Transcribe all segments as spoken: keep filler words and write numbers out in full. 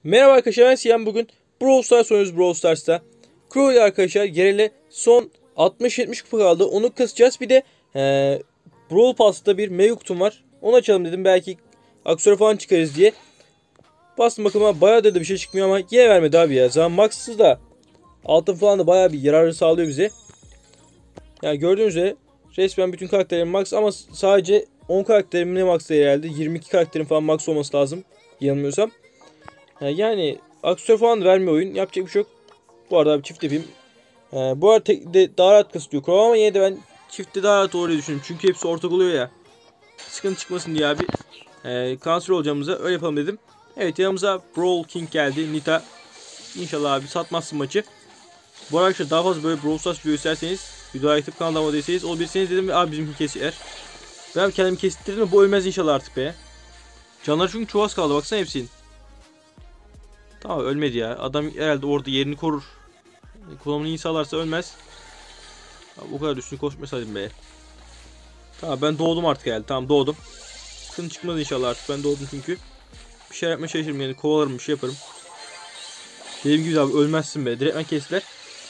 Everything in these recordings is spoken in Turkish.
Merhaba arkadaşlar, ben Siyah. Bugün Brawl Stars oynuyoruz. Brawl Stars'ta Crow ile arkadaşlar Gerel'e son altmış yetmiş kupa kaldı. Onu kasacağız. Bir de ee, Brawl Pass'ta bir mega kutum var. Onu açalım dedim, belki aksesuar falan çıkarız diye. Bastım bakalım, bayağı da bir şey çıkmıyor ama yine vermedi abi ya. Zaman Max'sız da altın falan da bayağı bir yararı sağlıyor bize. Yani gördüğünüz üzere resmen bütün karakterlerim max ama sadece on karakterim ne max değil herhalde. yirmi iki karakterim falan max olması lazım yanılmıyorsam. Yani aksesuar falan da vermiyor oyun. Yapacak bir şey yok. Bu arada bir çift yapayım. Ee, bu arada tek de daha rahat kasıyor Crow ama yine de ben çiftte daha rahat oraya düşünüyorum. Çünkü hepsi ortak oluyor ya. Sıkıntı çıkmasın diye abi. Ee, kanser olacağımıza öyle yapalım dedim. Evet, yanımıza Brawl King geldi. Nita. İnşallah abi satmazsın maçı. Bu arkadaşlar daha fazla böyle Brawl Stars video isterseniz videoya aktif kanalda abone değilseniz olabilirsiniz dedim ve abi bizimki kesiyor. Ben kendimi kestirdim mi bu ölmez inşallah artık be. Canları çünkü çok az kaldı, baksana hepsinin. Tamam, ölmedi ya. Adam herhalde orada yerini korur. Kullanımını iyi sağlarsa ölmez. Abi, o kadar üstüne koşmasaydım be. Tamam, ben doğdum artık herhalde. Tamam, doğdum. Sıkıntı çıkmaz inşallah artık. Ben doğdum çünkü. Bir şey yapmaya çalışırım yani. Kovalarım, bir şey yaparım. Dediğim gibi abi ölmezsin be. Direktmen kestiler.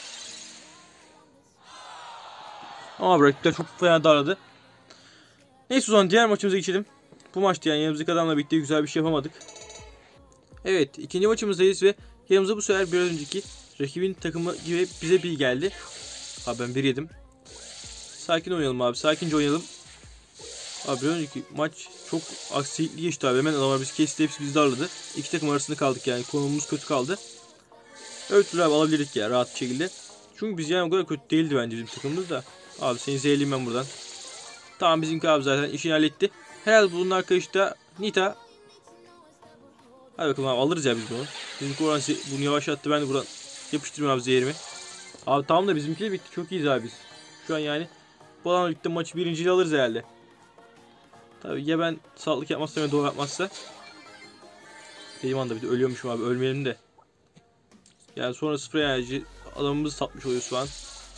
Ama bıraktılar, çok fena darladı. Neyse, o zaman diğer maçımıza geçelim. Bu maçta yani yanımızdaki adamla birlikte güzel bir şey yapamadık. Evet, ikinci maçımızdayız ve yanımıza bu sefer biraz önceki rakibin takımı gibi bize bir geldi. Abi ben bir yedim. Sakin oynayalım abi, sakince oynayalım. Abi biraz önceki maç çok aksilikli geçti abi. Hemen adamlar bizi kesti, hepsi bizi darladı. İki takım arasında kaldık yani, konumumuz kötü kaldı. Evet abi, alabilirdik ya rahat bir şekilde. Çünkü biz yani o kadar kötü değildi bence bizim takımımız da. Abi seni zehirleyeyim ben buradan. Tamam, bizimki abi zaten işini halletti. Herhalde bunun arkadaşı da Nita. Hadi bakalım abi, alırız ya biz bunu. Bizimki oradan bunu yavaşlattı, ben de buradan yapıştırayım abi zehirimi. Abi tamam da bizimkiyle bitti, çok iyiyiz abi biz. Şu an yani bu adamla birlikte maçı birinciliği alırız herhalde. Tabii ya ben sağlık yapmazsam ya doğru yapmazsa. Dediğim anda bir de ölüyormuşum abi, ölmeyelim de. Yani sonra sıfır enerji adamımızı satmış oluyoruz şu an.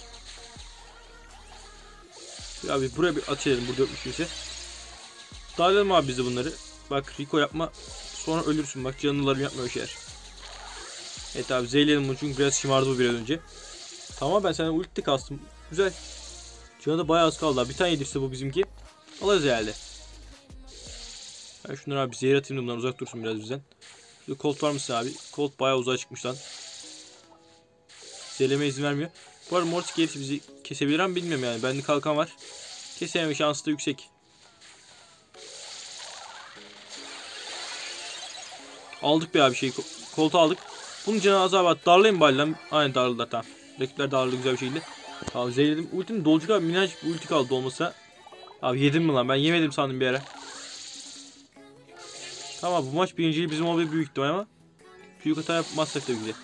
Abi buraya bir atayalım, burada yokmuş kimse. Dağılalım abi biz de bunları. Bak Rico yapma, sonra ölürsün, bak canlılarım yapmıyor şeyler. Evet abi, zeyleyelim bunu çünkü biraz şımardı bu biraz önce. Tamam, ben senden ulti kastım. Güzel. Canı da bayağı az kaldı. Bir tane yedirse bu bizimki. Alırız herhalde. Ben şunları abi zehir atayım da bundan uzak dursun biraz bizden. Şurada Colt var mısın abi? Colt bayağı uzağa çıkmış lan. Zehirlemeye izin vermiyor. Bu arada Mortis gelirse bizi kesebilir ama bilmiyorum yani. Bende kalkan var. Kesememe şansı da yüksek. Aldık bir abi şeyi. Colt'u aldık. Bunun canı az abi. Darlayın bari lan. Aynen darladılar, tamam. Rakipler darladı güzel bir şekilde. Abi zehirledim. Ultim dolacak abi. Minnacık bir ulti kaldı olmasa. Abi yedim mi lan? Ben yemedim sandım bir ara. Tamam, bu maç birinciliği bizim olabilir büyük ihtimal ama büyük hata yapmazsak da güzel.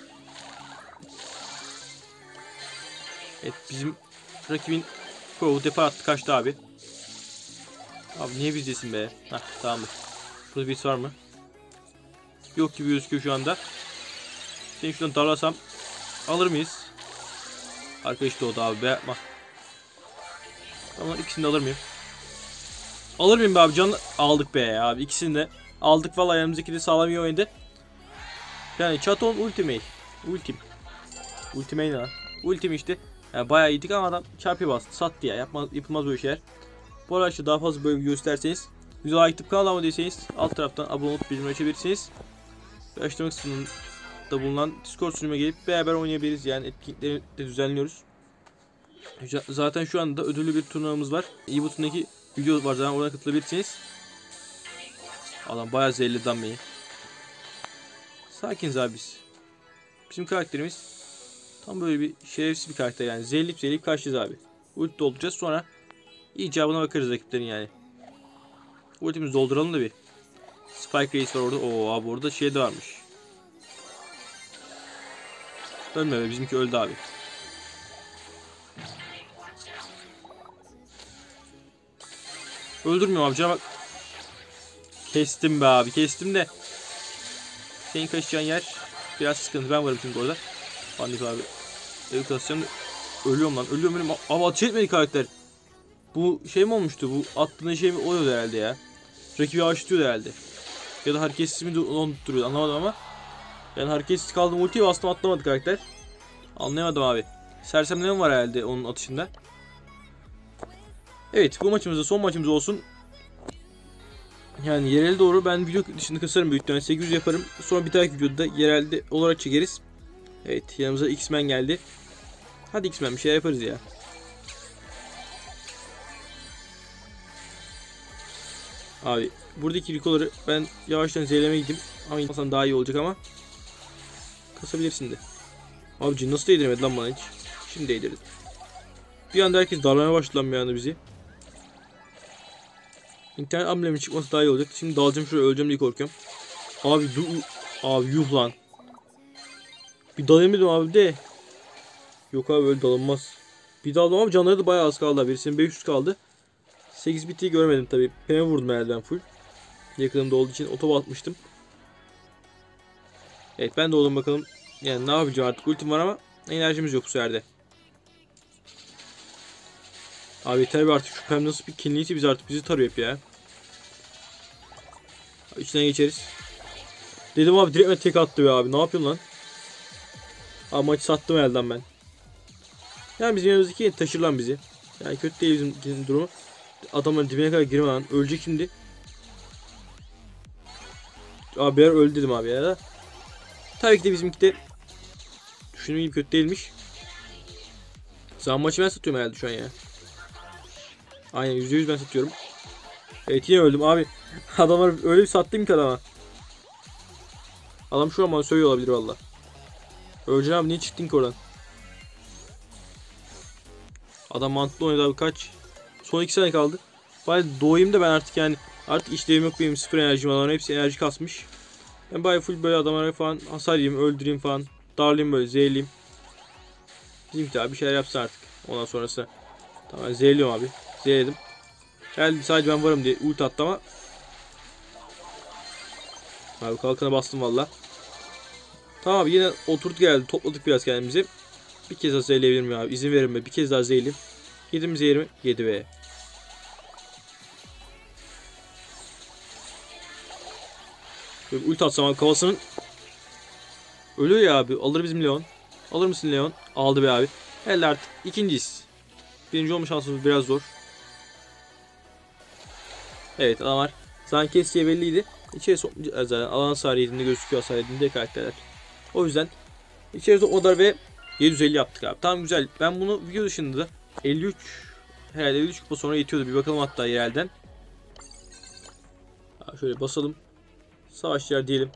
Evet, bizim rakibin Crow'u depa attı, kaçtı abi. Abi niye bizdesin be? Hah, tamamdır. Burada birisi var mı? Yok gibi gözüküyor şu anda. Seni şuradan darlasam alır mıyız? Arkadaş da o da abi, be yapma. Tamam, ikisini de alır mıyım? Alır mıyım be abi, canlı aldık be abi, ikisini de aldık vallahi, yanımızdaki de sağlam iyi oynadı. Yani Chaton Ultimate. Ultim. Ultimate ne lan? Ultim işte. Yani bayağı iyiydik ama adam çarpı bastı, sattı ya. Yapmaz, yapılmaz böyle şeyler. Bu arada işte daha fazla bölüm gösterseniz, videoyu aktif kanala abone değilseniz alt taraftan abone olup bildirim açabilirsiniz. Ve açıklama kısmında bulunan Discord sunucuma gelip beraber oynayabiliriz. Yani etkinlikleri de düzenliyoruz. Zaten şu anda ödüllü bir turnuvamız var. İyi butundaki video var zaten, oradan katılabilirsiniz. Adam bayağı zehirli damlayı. Sakiniz abi biz. Bizim karakterimiz tam böyle bir şerefsiz bir karakter yani. Zehirlip zehirlip kaçacağız abi. Ulti dolduracağız, sonra icabına bakarız rakiplerin yani. Ultimizi dolduralım da bir. Spike Reis var orada. Oo abi, orada şey de varmış. Ölme be, bizimki öldü abi. Öldürmüyorum abi, cana bak. Kestim be abi, kestim de. Senin kaçacağın yer biraz sıkıntı, ben varım çünkü orada. Bandik abi. Evi kasacağım. Ölüyorum lan, ölüyorum ölüyorum. Abi ateş etmedi karakter. Bu şey mi olmuştu, bu attığında şey mi oluyordu herhalde ya. Rakibi yavaşlatıyordu herhalde. Ya da herkes ismi unutturuyordu, anlamadım ama. Yani hareketsiz kaldım, ultiyi bastım, atlamadı karakter. Anlayamadım abi. Sersemleme var herhalde onun atışında. Evet, bu maçımızda son maçımız olsun. Yani yerel doğru ben video dışında kasarım büyük ihtimalle, sekiz yüz yaparım. Sonra bir dahaki videoda yerelde olarak çekeriz. Evet, yanımıza X-Men geldi. Hadi X-Men bir şey yaparız ya. Abi buradaki rikoları ben yavaştan zeylemeye gideyim. Ama insan daha iyi olacak ama. Kasabilirsin de. Abici nasıl değdiremedi lan bana hiç. Şimdi değdirdi. Bir anda herkes darlamaya başladı lan bir anda bizi. İnternet amblemin çıkması daha iyi olacak. Şimdi dalacağım şuraya, öleceğim diye korkuyorum. Abi du abi yuh lan. Bir dalayamadım abi de. Yok abi öyle dalınmaz. Bir daldım ama canları da bayağı az kaldı. Birisinin beş yüz kaldı. sekiz bittiği görmedim tabi. P'me vurdum herhalde ben full. Yakınımda olduğu için otoba atmıştım. Evet ben de oldum bakalım. Yani ne yapacağım artık, ultim var ama enerjimiz yok bu seferde. Abi yeter be artık, şu Pem nasıl bir kinliyse biz artık bizi tarıyor hep ya. İçinden geçeriz. Dedim abi direkt tek attı be abi, ne yapıyorsun lan? Abi maçı sattım elden ben. Yani bizim yanımızdaki taşır lan bizi. Yani kötü değil bizim, bizim durumu. Adamların dibine kadar girme lan, ölecek şimdi. Abi ben öldü dedim abi ya. Tabii ki de bizimki de düşündüğüm gibi kötü değilmiş. Zaman maçı ben satıyorum herhalde şu an ya. Aynen yüzde yüz ben satıyorum. Evet yine öldüm abi. Adamlar öyle bir sattım ki adama. Adam şu an bana söylüyor olabilir valla. Öleceğim abi, niye çıktın ki oradan? Adam mantıklı oynadı abi, kaç. Son iki saniye kaldı. Bari doğayım da ben artık, yani artık işlevim yok benim, sıfır enerjim var, hepsi enerji kasmış. Ben bari full böyle adamlara falan hasar yiyeyim, öldüreyim falan. Darlayayım böyle, zeyleyeyim. Bizimki abi bir şeyler yapsın artık. Ondan sonrası. Tamam zeyliyorum abi. Zeyledim. Geldi sadece ben varım diye ult attı ama. Abi kalkana bastım valla. Tamam abi yine oturduk geldi. Topladık biraz kendimizi. Bir kez daha zeyleyebilir miyim abi? İzin verin be. Bir kez daha zeyleyeyim. Yedim mi zeyrimi? Yedi be. Böyle ult atsam abi kafasının. Ölüyor ya abi. Alır bizim Leon. Alır mısın Leon? Aldı be abi. Elde artık ikinciyiz. Birinci olma şansımız biraz zor. Evet adamlar zaten kestiği belliydi. İçeri sokmayacağız zaten. Alan hasarı yediğinde gözüküyor, hasar yediğinde karakterler. O yüzden içeri sokmadılar ve yedi yüz elli yaptık abi. Tamam güzel. Ben bunu video dışında da elli üç herhalde elli üç kupa sonra yetiyordu. Bir bakalım hatta yerelden. Abi şöyle basalım. Savaş yer diyelim.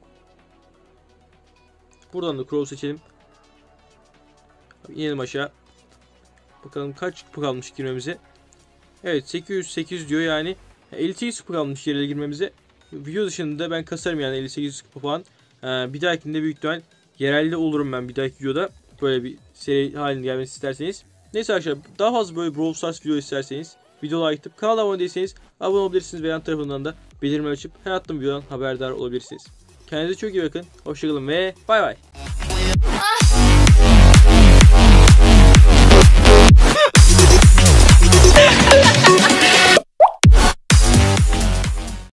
Buradan da Crow seçelim. Abi inelim aşağı. Bakalım kaç kupa kalmış girmemize. Evet sekiz yüz sekiz diyor yani. elli sekiz kupa kalmış yerine girmemize. Video dışında ben kasarım yani elli sekiz kupa falan. Ee, bir dahakinde büyük ihtimal yerelde olurum ben bir dahaki videoda. Böyle bir seri halinde gelmesi isterseniz. Neyse arkadaşlar daha fazla böyle Brawl Stars video isterseniz video like atıp kanala abone değilseniz abone olabilirsiniz ve yan tarafından da bildirim açıp her attığım videodan haberdar olabilirsiniz. Kendinize çok iyi bakın. Hoşçakalın ve bay bay.